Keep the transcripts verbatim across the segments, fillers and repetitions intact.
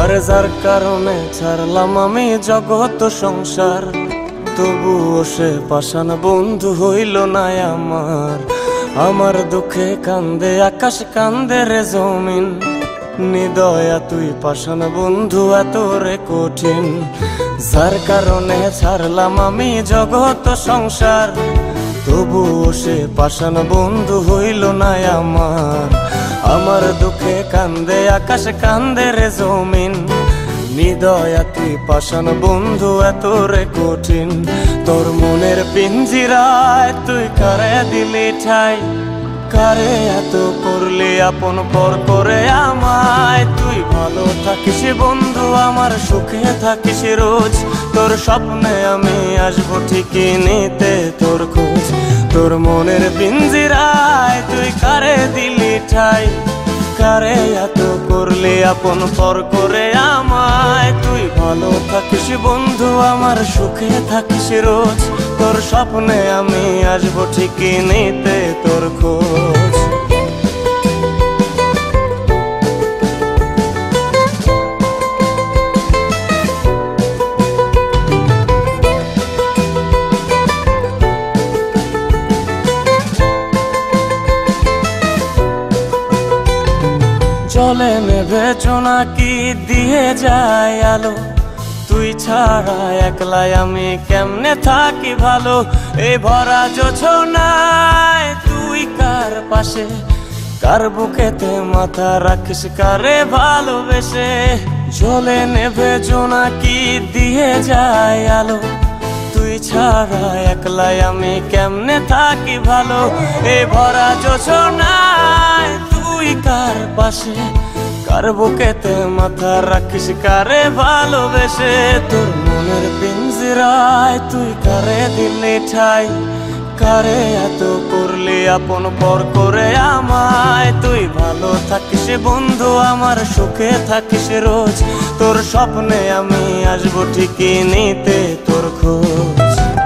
আরে যার কারণে ছাড়লাম আমি জগৎ সংসার, তবুও সে পাষাণ বন্ধু হইল না আমার। আমার দুঃখে কান্দে আকাশ, কান্দে রে জমিন, নিদয়া তুই পাষাণ বন্ধু এত রে কঠিন। যার কারণে ছাড়লাম আমি জগৎ সংসার, তবুও সে পাষাণ বন্ধু হইল না আমার। আমার দুঃখে কান্দে আকাশ, কান্দে রে জমিন, নিদয়া তুই পাষাণ বন্ধু এত রে কঠিন। তোর মনের পিঞ্জিরায় তুই কারে দিলি ঠাই, কারে এত করলি আপন পর করে আমায়। তুই ভালো থাকিস বন্ধু আমার, সুখে থাকিস রোজ, তোর স্বপ্নে আমি আসবো ঠিকই নিতে তোর খোঁজ। তোর মনের পিঞ্জিরায় তুই কারে দিলি ঠাই, কারে এত করলি আপন পর করে আমায়। তুই ভালো থাকিস বন্ধু আমার, সুখে থাকিস রোজ, তোর স্বপ্নে আমি আসবো ঠিকই নিতে তোর খোঁজ। জলে নেভে জোনাকি দিয়ে যায় আলো, তুই ছাড়া একলাই আমি কেমনে থাকি ভালো। এই ভরা জোছনায় তুই কার পাশে, কার বুকেতে মাথা রাখিস কারে ভালোবেসে। জলে নেভে জোনাকি দিয়ে যায় আলো, তুই ছাড়া একলাই আমি কেমনে থাকি ভালো। এই ভরা জোছনায় তুই কার পাশে, কার বুকেতে মাথা রাখিস কারে ভালোবেসে। তোর মনের পিঞ্জিরায় তুই কারে দিলি ঠাই, কারে এত করলি আপন পর করে আমায়। তুই ভালো থাকিস বন্ধু আমার, সুখে থাকিস রোজ, তোর স্বপ্নে আমি আসবো ঠিকই নিতে তোর খোঁজ।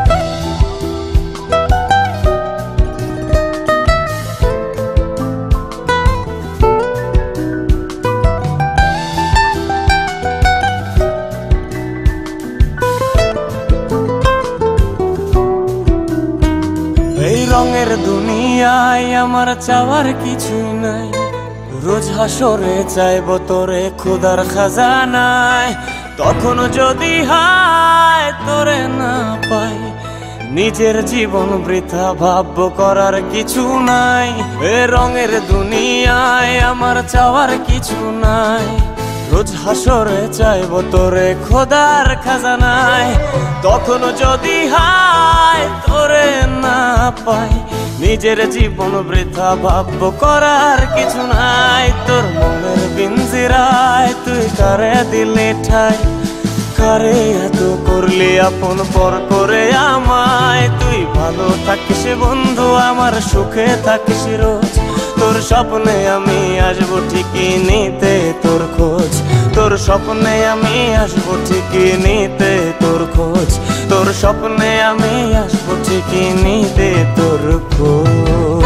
রঙের দুনিয়ায় আমার চাওয়ার কিছুই নাই, রোজ হাসরে চাইব তোরে খোদার খাজানায়। তখন যদি হায় তোরে না পাই, নিজের জীবন বৃথা ভাবব করার কিছু নাই। এ রঙের দুনিয়ায় আমার চাওয়ার কিছু নাই, রোজ হাসরে চাইব তোরে খোদার খাজানায়। তখন যদি হায় তোরে না পাই, নিজের জীবন বৃথা ভাবব করার কিছু নাই। তোর মনের পিঞ্জিরায় তুই কারে দিলি ঠাই, কারে এত করলি আপন পর করে আমায়। তুই ভালো থাকিস বন্ধু আমার, সুখে থাকিস রোজ, তোর স্বপ্নে আমি আসবো ঠিকই নিতে তোর খোঁজ। তোর স্বপ্নে আমি আসবো ঠিকই নিতে তোর খোঁজ, তোর স্বপ্নে আমি আসবো ঠিকই নিতে তোর খোঁজ।